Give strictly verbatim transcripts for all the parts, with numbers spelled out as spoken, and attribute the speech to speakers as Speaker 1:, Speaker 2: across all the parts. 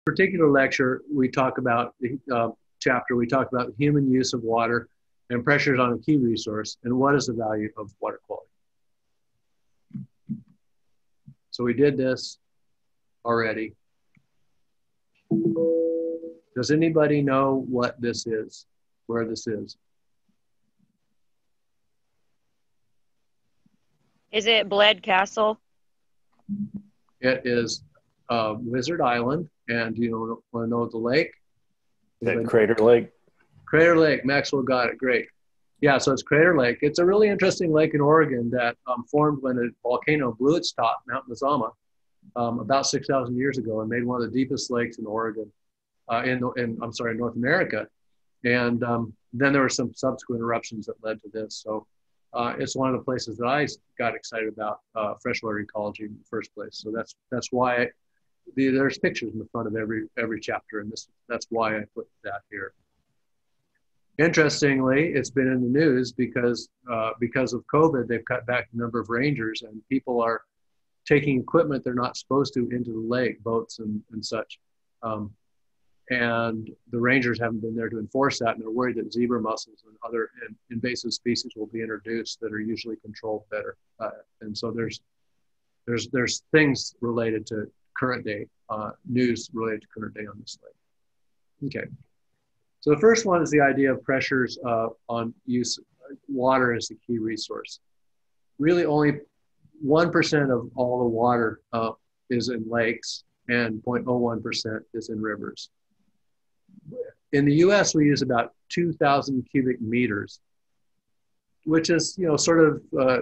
Speaker 1: particular lecture, we talk about the uh, chapter, we talk about human use of water and pressures on a key resource and what is the value of water quality. So we did this already. Does anybody know what this is, where this is?
Speaker 2: Is it Bled Castle?
Speaker 1: It is uh, Wizard Island, and do you know, want to know the lake?
Speaker 3: That Crater Lake?
Speaker 1: Crater Lake, Maxwell got it, great. Yeah, so it's Crater Lake. It's a really interesting lake in Oregon that um, formed when a volcano blew its top, Mount Mazama, um, about six thousand years ago, and made one of the deepest lakes in Oregon, uh, in, in, I'm sorry, North America. And um, then there were some subsequent eruptions that led to this. So uh, it's one of the places that I got excited about uh, freshwater ecology in the first place. So that's that's why I, the, there's pictures in the front of every every chapter, and this that's why I put that here. Interestingly, it's been in the news because uh, because of COVID, they've cut back the number of rangers, and people are taking equipment they're not supposed to into the lake, boats and, and such. Um, and the rangers haven't been there to enforce that, and they're worried that zebra mussels and other invasive species will be introduced that are usually controlled better. Uh, and so there's there's there's things related to current day uh, news related to current day on this lake. Okay. So the first one is the idea of pressures uh, on use water as the key resource. Really only one percent of all the water uh, is in lakes, and zero point zero one percent is in rivers. In the U S, we use about two thousand cubic meters, which is, you know, sort of uh,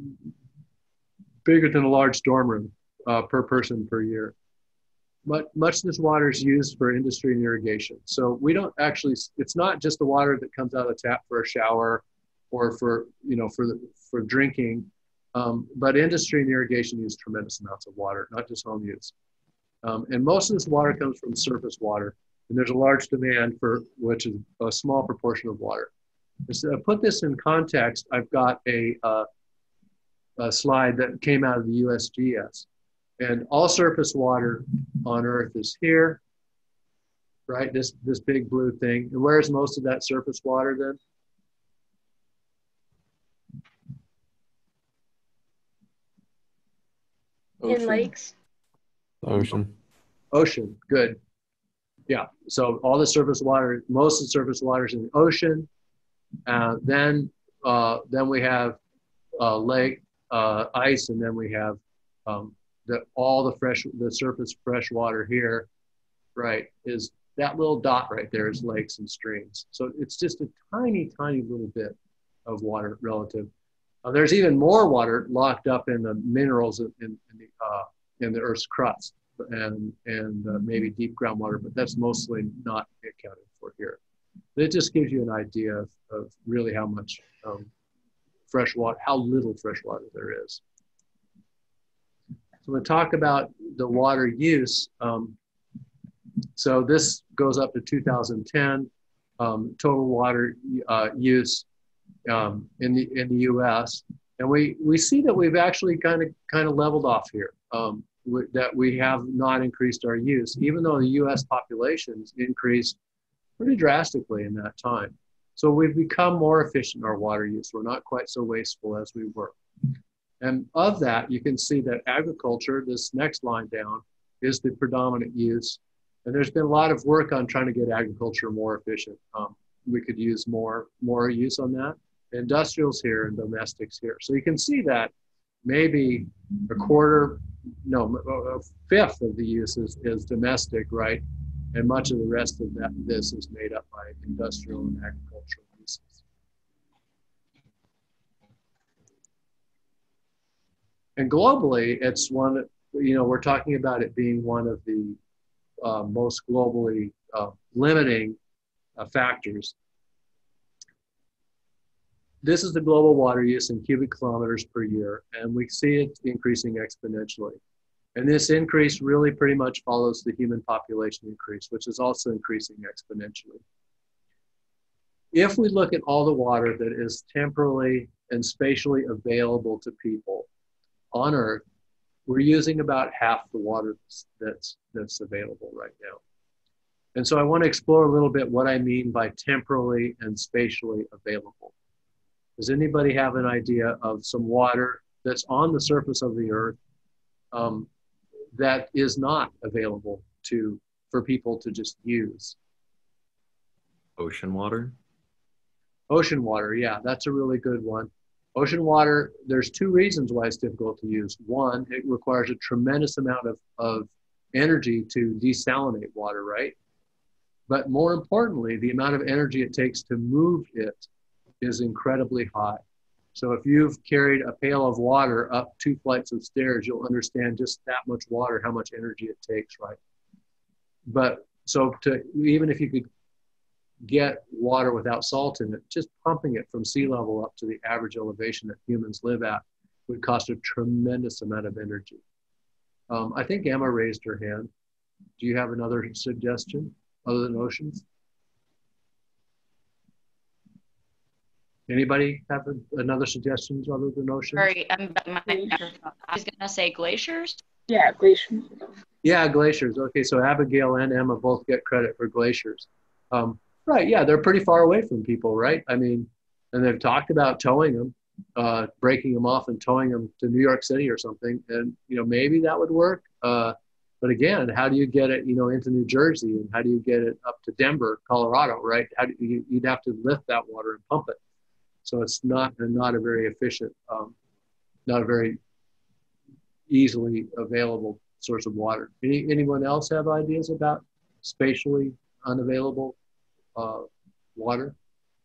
Speaker 1: bigger than a large dorm room uh, per person per year. But much of this water is used for industry and irrigation. So we don't actually, it's not just the water that comes out of the tap for a shower or for, you know, for, the, for drinking, um, but industry and irrigation use tremendous amounts of water, not just home use. Um, and most of this water comes from surface water, and there's a large demand for, which is a small proportion of water. So to put this in context, I've got a, uh, a slide that came out of the U S G S. And all surface water on Earth is here, right? This, this big blue thing. And where's most of that surface water then?
Speaker 4: In lakes.
Speaker 3: Ocean.
Speaker 1: Ocean, good. Yeah, so all the surface water, most of the surface water is in the ocean. Uh, then, uh, then we have uh, lake, uh, ice, and then we have um, the, all the fresh, the surface fresh water here, right, is that little dot right there is lakes and streams. So it's just a tiny, tiny little bit of water relative. Uh, there's even more water locked up in the minerals in, in, in, the, uh, in the Earth's crust and, and uh, maybe deep groundwater, but that's mostly not accounted for here. It just gives you an idea of, of really how much um, fresh water, how little fresh water there is. So we'll talk about the water use. Um, so this goes up to two thousand ten, um, total water uh, use um, in the in the U S, and we we see that we've actually kind of kind of leveled off here. Um, we, that we have not increased our use, even though the U S population's increased pretty drastically in that time. So we've become more efficient in our water use. We're not quite so wasteful as we were. And of that, you can see that agriculture, this next line down, is the predominant use. And there's been a lot of work on trying to get agriculture more efficient. Um, we could use more, more use on that. Industrials here and domestics here. So you can see that maybe a quarter, no, a fifth of the use is, is domestic, right? And much of the rest of that, this is made up by industrial and agricultural uses. And globally, it's one, you know, we're talking about it being one of the uh, most globally uh, limiting uh, factors. This is the global water use in cubic kilometers per year, and we see it increasing exponentially. And this increase really pretty much follows the human population increase, which is also increasing exponentially. If we look at all the water that is temporally and spatially available to people on Earth, we're using about half the water that's, that's available right now. And so I want to explore a little bit what I mean by temporally and spatially available. Does anybody have an idea of some water that's on the surface of the earth um, that is not available to for people to just use?
Speaker 3: Ocean water?
Speaker 1: Ocean water, yeah, that's a really good one. Ocean water, there's two reasons why it's difficult to use. One, it requires a tremendous amount of, of energy to desalinate water, right? But more importantly, the amount of energy it takes to move it is incredibly high. So if you've carried a pail of water up two flights of stairs, you'll understand just that much water, how much energy it takes, right? But so to, even if you could get water without salt in it, just pumping it from sea level up to the average elevation that humans live at would cost a tremendous amount of energy. Um, I think Emma raised her hand. Do you have another suggestion other than oceans? Anybody have a, another suggestions other than oceans?
Speaker 2: Sorry, I'm, my, I was gonna say glaciers.
Speaker 4: Yeah, glaciers.
Speaker 1: Yeah, glaciers. Okay, so Abigail and Emma both get credit for glaciers. Um, right, yeah, they're pretty far away from people, right? I mean, and they've talked about towing them, uh, breaking them off and towing them to New York City or something. And, you know, maybe that would work. Uh, but again, how do you get it, you know, into New Jersey, and how do you get it up to Denver, Colorado, right? How do you, you'd have to lift that water and pump it. So it's not, not a very efficient, um, not a very easily available source of water. Any, anyone else have ideas about spatially unavailable uh, water?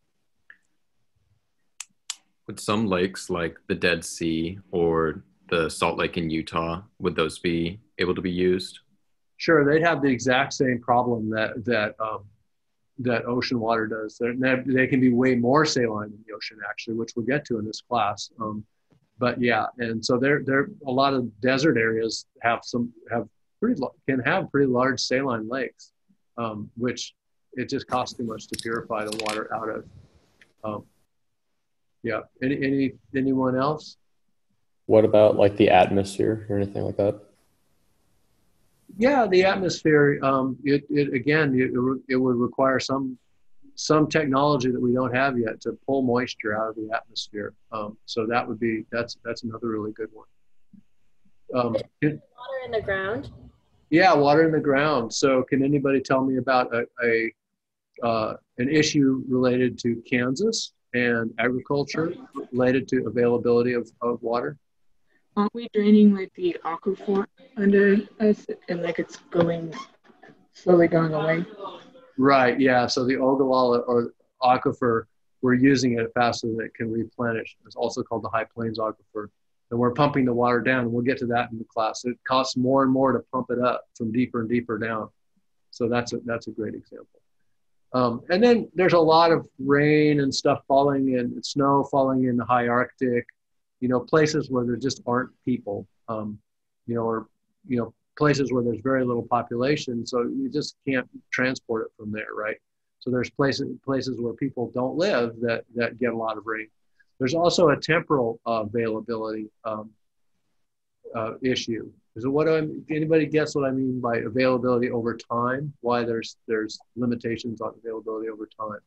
Speaker 3: Would some lakes like the Dead Sea or the Salt Lake in Utah, would those be able to be used?
Speaker 1: Sure, they'd have the exact same problem that that um, that ocean water does. They're, they can be way more saline in the ocean, actually, which we'll get to in this class. Um, but yeah, and so there, there, a lot of desert areas have some have pretty can have pretty large saline lakes, um, which it just costs too much to purify the water out of. Um, yeah. Any any anyone else?
Speaker 5: What about like the atmosphere or anything like that?
Speaker 1: Yeah, the atmosphere. Um, it, it again, it, it would require some some technology that we don't have yet to pull moisture out of the atmosphere. Um, so that would be that's that's another really good one. Um, can,
Speaker 6: water in the ground.
Speaker 1: Yeah, water in the ground. So can anybody tell me about a, a uh, an issue related to Kansas and agriculture related to availability of, of water?
Speaker 4: Aren't we draining like the aquifer under us, and like it's going slowly going away?
Speaker 1: Right. Yeah. So the Ogallala or aquifer, we're using it faster than it can replenish. It's also called the High Plains aquifer, and we're pumping the water down. And we'll get to that in the class. It costs more and more to pump it up from deeper and deeper down. So that's a that's a great example. Um, and then there's a lot of rain and stuff falling in, snow falling in the high Arctic, you know, places where there just aren't people, um, you know, or, you know, places where there's very little population. So you just can't transport it from there, right? So there's places places where people don't live that, that get a lot of rain. There's also a temporal uh, availability um, uh, issue. So what do I, anybody guess what I mean by availability over time? Why there's there's limitations on availability over time?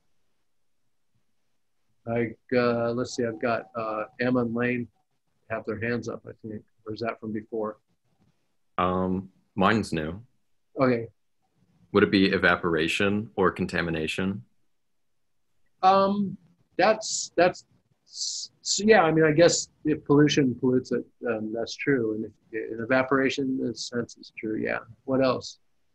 Speaker 1: Like, uh, let's see, I've got uh, Emma and Lane have their hands up, I think. Or is that from before?
Speaker 3: Um, mine's new.
Speaker 1: Okay.
Speaker 3: Would it be evaporation or contamination?
Speaker 1: Um, that's, that's, so yeah, I mean, I guess if pollution pollutes it, um, that's true. And if, in evaporation, in a sense, is true, yeah. What else?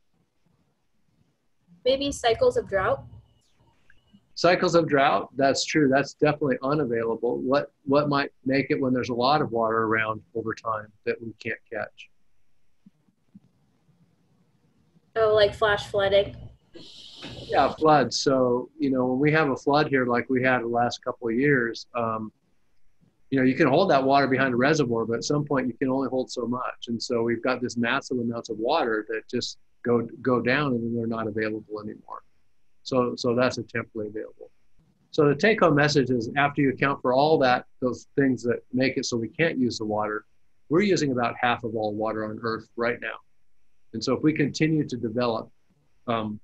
Speaker 6: Maybe cycles of drought.
Speaker 1: Cycles of drought, that's true. That's definitely unavailable. What what might make it when there's a lot of water around over time that we can't catch?
Speaker 6: Oh, like flash flooding.
Speaker 1: Yeah, floods. So, you know, when we have a flood here like we had the last couple of years, um, you know, you can hold that water behind a reservoir, but at some point you can only hold so much. And so we've got this massive amounts of water that just go go down and then they're not available anymore. So, so that's a temporarily available. So the take-home message is after you account for all that, those things that make it so we can't use the water, we're using about half of all water on Earth right now. And so if we continue to develop, um,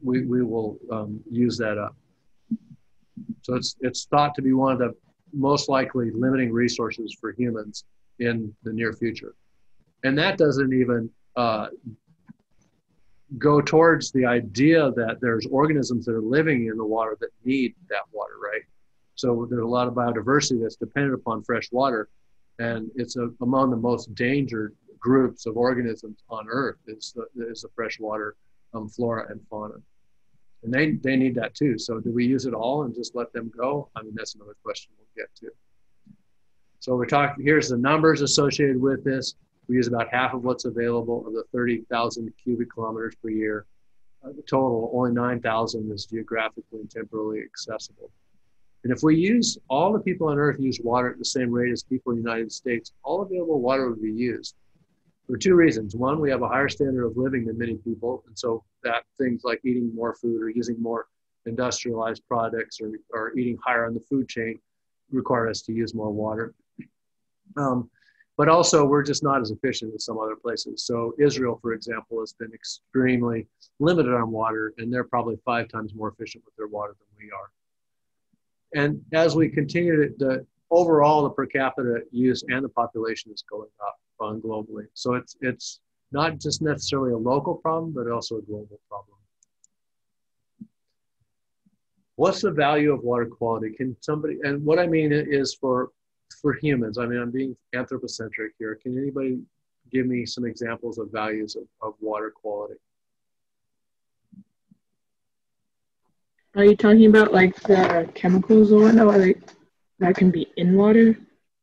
Speaker 1: we, we will um, use that up. So it's, it's thought to be one of the most likely limiting resources for humans in the near future. And that doesn't even uh, go towards the idea that there's organisms that are living in the water that need that water, right? So there's a lot of biodiversity that's dependent upon fresh water, and it's a, among the most endangered groups of organisms on Earth is the, is the freshwater um, flora and fauna. And they, they need that too. So do we use it all and just let them go? I mean, that's another question we'll get to. So we're talking, here's the numbers associated with this. We use about half of what's available of the thirty thousand cubic kilometers per year. Uh, the total, only nine thousand is geographically and temporally accessible. And if we use, all the people on Earth use water at the same rate as people in the United States, all available water would be used for two reasons. One, we have a higher standard of living than many people. And so that things like eating more food or using more industrialized products or, or eating higher on the food chain require us to use more water. Um, but also we're just not as efficient as some other places. So Israel, for example, has been extremely limited on water, and they're probably five times more efficient with their water than we are. And as we continue to, the overall, the per capita use and the population is going up on globally. So it's, it's not just necessarily a local problem, but also a global problem. What's the value of water quality? Can somebody, and what I mean is for, for humans, I mean, I'm being anthropocentric here. Can anybody give me some examples of values of, of water quality?
Speaker 4: Are you talking about like the chemicals or whatnot, like that can be in water?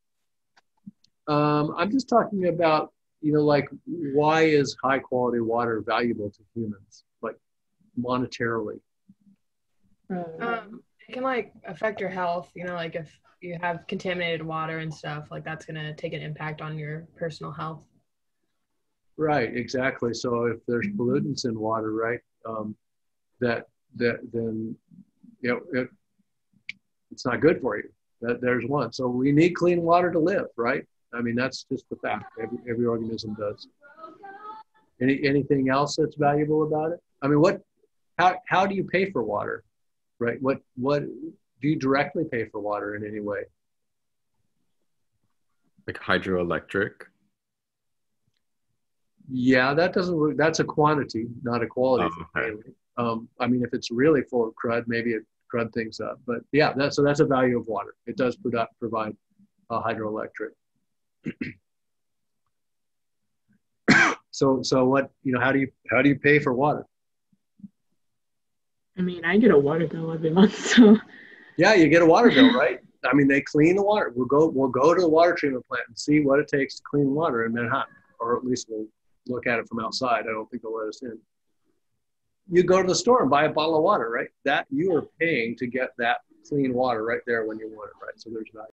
Speaker 1: Um, I'm just talking about, you know, like why is high quality water valuable to humans, like monetarily?
Speaker 7: Um, it can like affect your health, you know, like if you have contaminated water and stuff, like that's gonna take an impact on your personal health.
Speaker 1: Right, exactly. So if there's pollutants in water, right, um, that that then you know it, it's not good for you. That there's one. So we need clean water to live, right? I mean, that's just the fact. Every every organism does. Any anything else that's valuable about it? I mean, what? How how do you pay for water? Right? What what do you directly pay for water in any way?
Speaker 3: Like hydroelectric.
Speaker 1: Yeah, that doesn't work. That's a quantity, not a quality.
Speaker 3: Oh, okay.
Speaker 1: Um, I mean, if it's really full of crud, maybe it crud things up. But yeah, that's, so that's a value of water. It does product, provide uh, hydroelectric. so, so what, you know, how do you, how do you pay for water?
Speaker 4: I mean, I get a water bill every month, so.
Speaker 1: Yeah, you get a water bill, right? I mean, they clean the water. We'll go, we'll go to the water treatment plant and see what it takes to clean water in Manhattan, or at least we'll look at it from outside. I don't think they'll let us in. You go to the store and buy a bottle of water, right? That you are paying to get that clean water right there when you want it, right? So there's value.